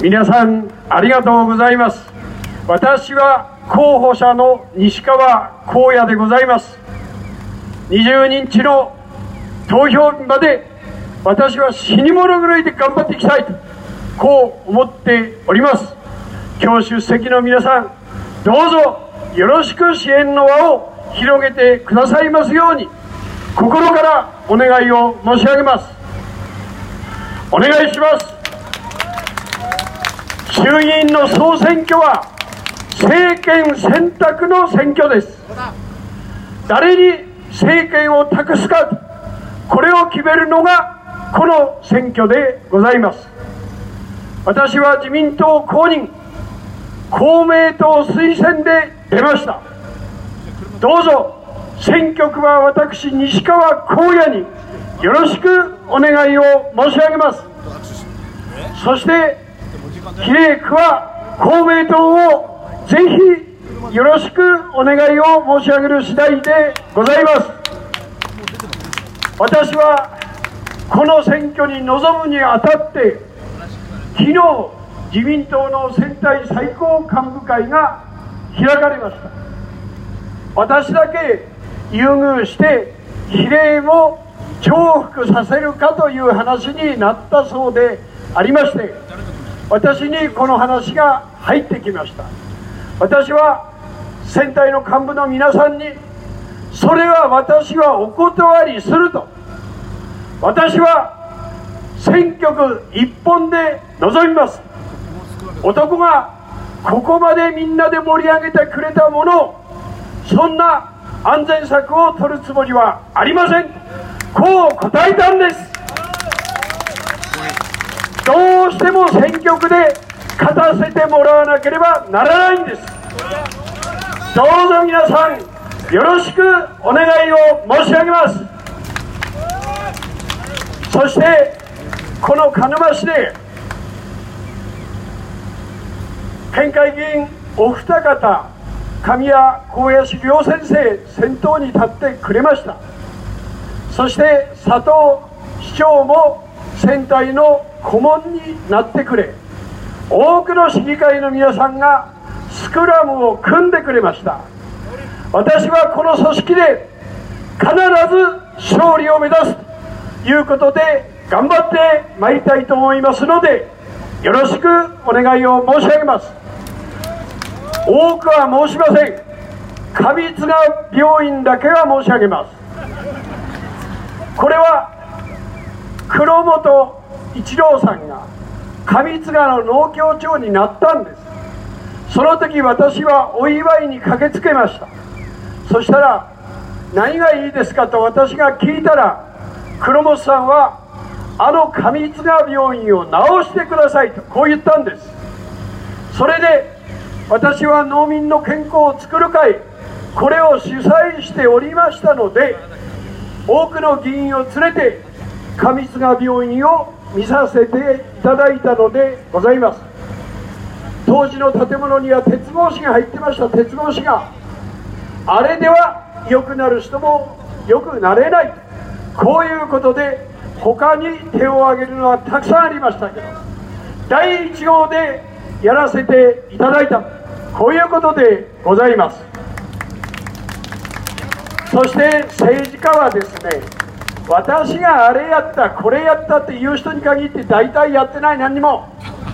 皆さんありがとうございます。私は候補者の西川光也でございます。20日の投票日まで私は死に物狂いで頑張っていきたいとこう思っております。今日出席の皆さん、どうぞよろしく支援の輪を広げてくださいますように心からお願いを申し上げます。お願いします。衆議院の総選挙は政権選択の選挙です。誰に政権を託すか、これを決めるのがこの選挙でございます。私は自民党公認、公明党推薦で出ました。どうぞ選挙区は私西川光也によろしくお願いを申し上げます。そして比例区は公明党をぜひよろしくお願いを申し上げる次第でございます。私はこの選挙に臨むにあたって昨日自民党の選対最高幹部会が開かれました。私だけ優遇して比例を重複させるかという話になったそうでありまして、私にこの話が入ってきました。私は選対の幹部の皆さんに、それは私はお断りすると、私は選挙区一本で臨みます。男がここまでみんなで盛り上げてくれたものを、そんな安全策を取るつもりはありません、こう答えたんです。どうしても選挙区で勝たせてもらわなければならないんです。どうぞ皆さんよろしくお願いを申し上げます。そしてこの鹿沼市で県会議員お二方、神谷高野市両先生先頭に立ってくれました。そして佐藤市長も選対の顧問になってくれ、多くの市議会の皆さんがスクラムを組んでくれました。私はこの組織で必ず勝利を目指すということで頑張ってまいりたいと思いますので、よろしくお願いを申し上げます。多くは申しません。上津賀病院だけは申し上げます。これは黒本一郎さんが上津賀の農協長になったんです。その時私はお祝いに駆けつけました。そしたら何がいいですかと私が聞いたら、黒本さんはあの上津賀病院を直してくださいとこう言ったんです。それで私は農民の健康を作る会、これを主催しておりましたので、多くの議員を連れて上津賀病院を見させていただいたのでございます。当時の建物には鉄格子が入ってました。鉄格子があれでは良くなる人も良くなれない、こういうことで他に手を挙げるのはたくさんありましたけど、第1号でやらせていただいた、こういうことでございます。そして政治家はですね、私があれやったこれやったっていう人に限って大体やってない。何にも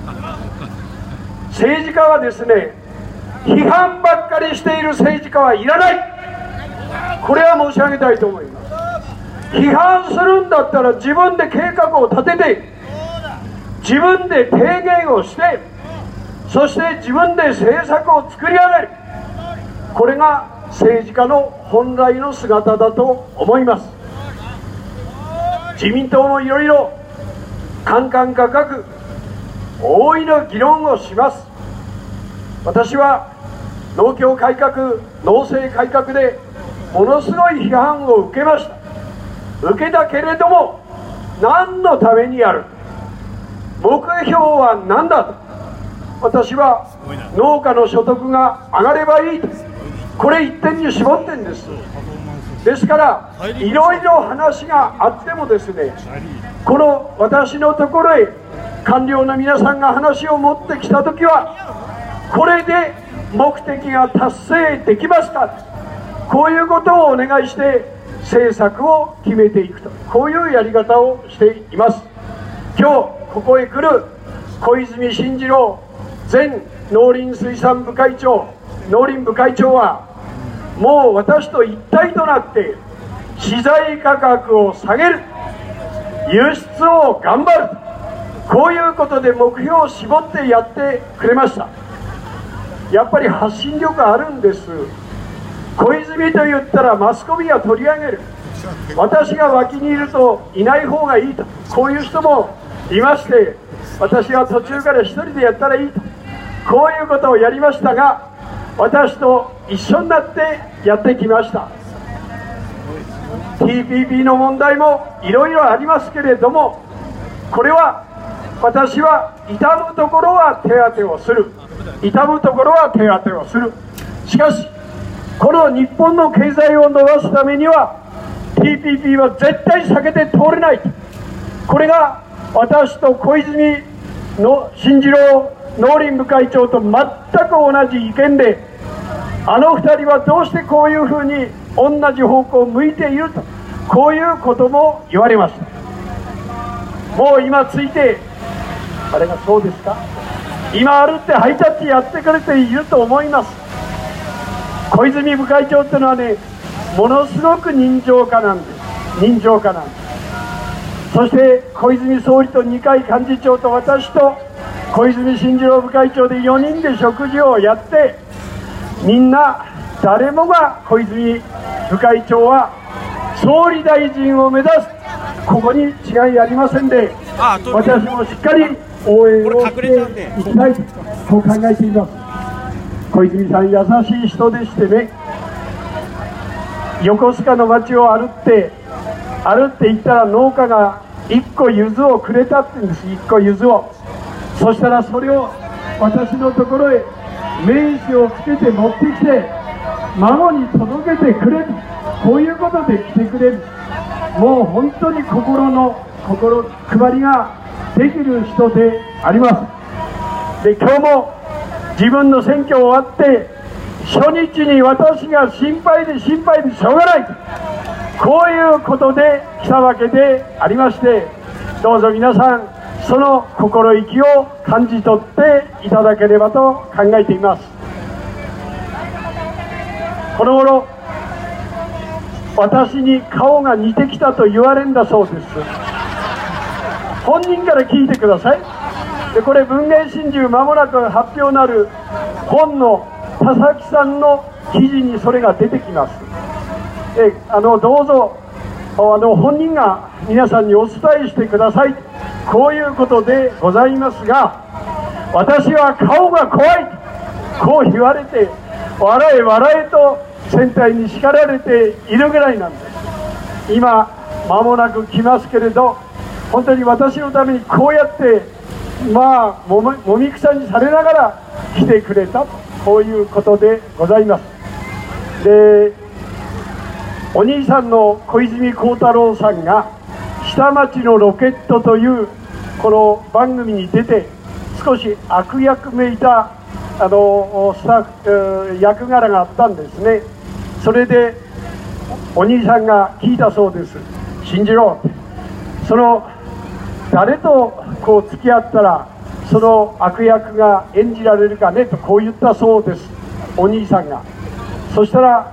政治家はですね、批判ばっかりしている政治家はいらない、これは申し上げたいと思います。批判するんだったら自分で計画を立てて、自分で提言をして、そして自分で政策を作り上げる、これが政治家の本来の姿だと思います。自民党もいろいろカンカン価格大いの議論をします。私は農協改革、農政改革でものすごい批判を受けました。受けたけれども何のためにやる、目標は何だと、私は農家の所得が上がればいいと、これ一点に絞ってんです。ですからいろいろ話があってもですね、この私のところへ官僚の皆さんが話を持ってきたときは、これで目的が達成できますか、こういうことをお願いして政策を決めていくと、こういうやり方をしています。今日ここへ来る小泉進次郎前農林水産部会長、農林部会長は、もう私と一体となって資材価格を下げる、輸出を頑張る、こういうことで目標を絞ってやってくれました。やっぱり発信力あるんです。小泉と言ったらマスコミが取り上げる、私が脇にいるといない方がいいと、こういう人もいまして、私は途中から一人でやったらいいと、こういうことをやりましたが、私と一緒になってやってきました。 TPP の問題もいろいろありますけれども、これは私は痛むところは手当てをする、痛むところは手当てをする。しかしこの日本の経済を伸ばすためには TPP は絶対避けて通れない、これが私と小泉の進次郎農林部会長と全く同じ意見で、あの2人はどうしてこういうふうに同じ方向を向いていると、こういうことも言われました。もう今ついて、あれがそうですか、今歩ってハイタッチやってくれていると思います。小泉部会長っていうのはね、ものすごく人情家なんです。人情家なんです。そして小泉総理と二階幹事長と私と小泉進次郎部会長で4人で食事をやって、みんな誰もが小泉部会長は総理大臣を目指す、ここに違いありませんで、私もしっかり応援をしていきたいと、そう考えています。小泉さん優しい人でしてね、横須賀の町を歩って行ったら農家が1個柚子をくれたって言うんです。1個柚子を、そしたらそれを私のところへ名刺をつけて持ってきて孫に届けてくれる、こういうことで来てくれる、もう本当に心配りができる人であります。で、今日も自分の選挙終わって初日に私が心配でしょうがない、こういうことで来たわけでありまして、どうぞ皆さんその心意気を感じ取っていただければと考えています。この頃私に顔が似てきたと言われるんだそうです。本人から聞いてください。で、これ文藝春秋間もなく発表なる本の田崎さんの記事にそれが出てきます。どうぞ本人が皆さんにお伝えしてください、こういうことでございますが、私は顔が怖い、こう言われて笑えと先輩に叱られているぐらいなんです。今間もなく来ますけれど、本当に私のためにこうやってもみくさにされながら来てくれた、こういうことでございます。で、お兄さんの小泉孝太郎さんが下町のロケットというこの番組に出て少し悪役めいたスタッフ役柄があったんですね。それでお兄さんが聞いたそうです。信じろって、その誰とこう付き合ったらその悪役が演じられるかねと、こう言ったそうです、お兄さんが。そしたら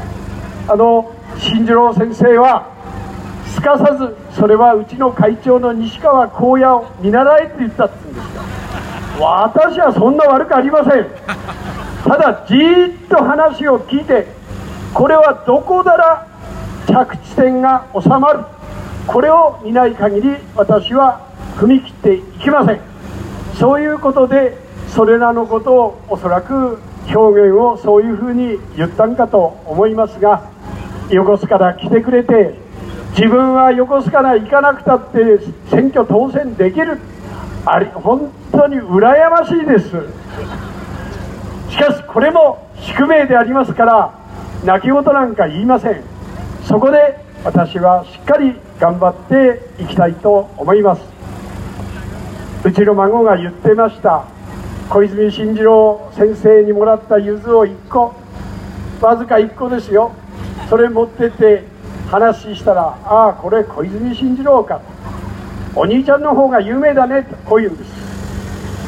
進次郎先生はすかさず、それはうちの会長の西川幸也を見習えって言ったって言うんですよ。私はそんな悪くありません。ただじーっと話を聞いて、これはどこなら着地点が収まる、これを見ない限り私は踏み切っていきません。そういうことでそれらのことをおそらく表現をそういうふうに言ったんかと思いますが、横須賀から来てくれて、自分は横須賀から行かなくたって選挙当選できる、本当に羨ましいです。しかしこれも宿命でありますから泣き言なんか言いません。そこで私はしっかり頑張っていきたいと思います。 うちの孫が言ってました。小泉進次郎先生にもらった柚子を1個、わずか1個ですよ。それ持ってって話したら、ああこれ小泉進次郎かと、お兄ちゃんの方が有名だねとこう言うんです。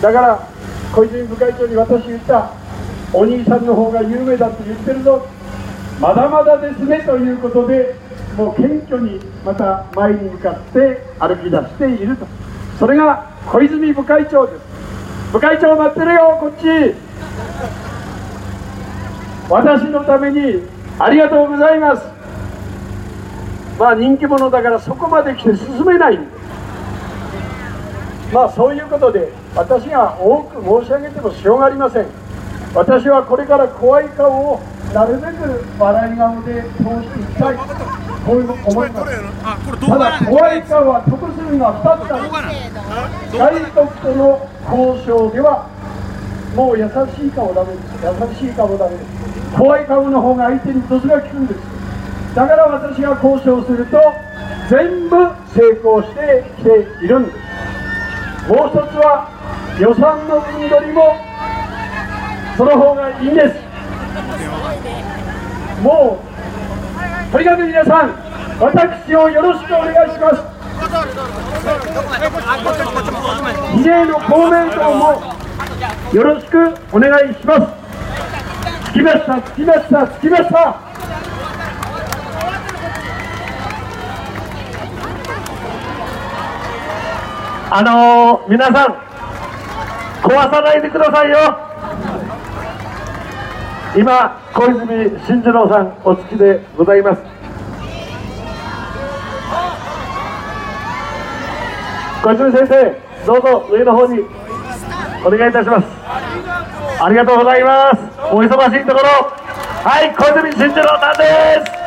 だから小泉部会長に私言った、お兄さんの方が有名だと言ってるぞ、まだまだですねということで、もう謙虚にまた前に向かって歩き出していると、それが小泉部会長です。部会長待ってるよ、こっち。私のためにありがとうございます。まあ人気者だからそこまで来て進めないんで、まあそういうことで私が多く申し上げてもしょうがありません。私はこれから怖い顔をなるべく笑い顔で通していきたい、こういう思います。ただ怖い顔は得するのは2つあります。外国との交渉ではもう優しい顔ダメです。優しい顔ダメです。怖い顔の方が相手にドスが効くんです。だから私が交渉すると全部成功してきているんです。もう一つは予算の分取りもその方がいいんです。もうとにかく皆さん、私をよろしくお願いします。比例の公明党もよろしくお願いします。着きました、着きました、着きました。皆さん壊さないでくださいよ。今小泉進次郎さんお着きでございます。小泉先生、どうぞ上の方にお願いいたします。ありがとうございます。お忙しいところ、はい、小泉進次郎さんです。